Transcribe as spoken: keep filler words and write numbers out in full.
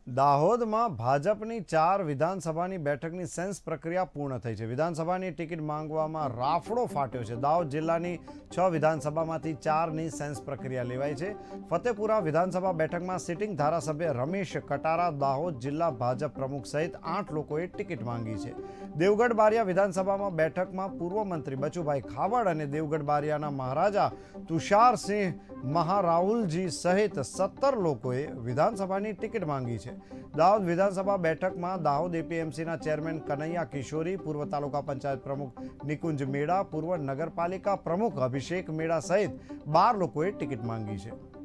દાહોદમાં ભાજપની ચાર વિધાનસભાની બેઠકની સેન્સ પ્રક્રિયા પૂર્ણ થઈ છે. વિધાનસભાની ટિકિટ માંગવામાં રાફડો ફાટ્યો છે. દાહોદ જિલ્લાની છ વિધાનસભામાંથી ચારની સેન્સ પ્રક્રિયા લેવાઈ છે. ફતેપુરા વિધાનસભા બેઠકમાં સિટિંગ ધારાસભ્ય રમેશ કટારા દાહોદ જિલ્લા ભાજપ પ્રમુખ સહિત આઠ લોકોએ ટિકિટ માંગી છે. દેવગઢ બારિયા વિધાનસભામાં બેઠકમાં પૂર્વ મંત્રી બચુભાઈ ખાબડ અને દેવગઢ બારિયાના મહારાજા તુષારસિંહ મહારાહુલજી સહિત સત્તર લોકોએ વિધાનસભાની ટિકિટ માંગી છે. દાહોદ વિધાનસભા બેઠકમાં દાહોદ એપીએમસીના ચેરમેન કનૈયા કિશોરી, પૂર્વ તાલુકા પંચાયત પ્રમુખ નિકુંજ મેડા, પૂર્વ નગરપાલિકા પ્રમુખ અભિષેક મેડા સહિત બાર લોકોએ ટિકિટ માંગી છે.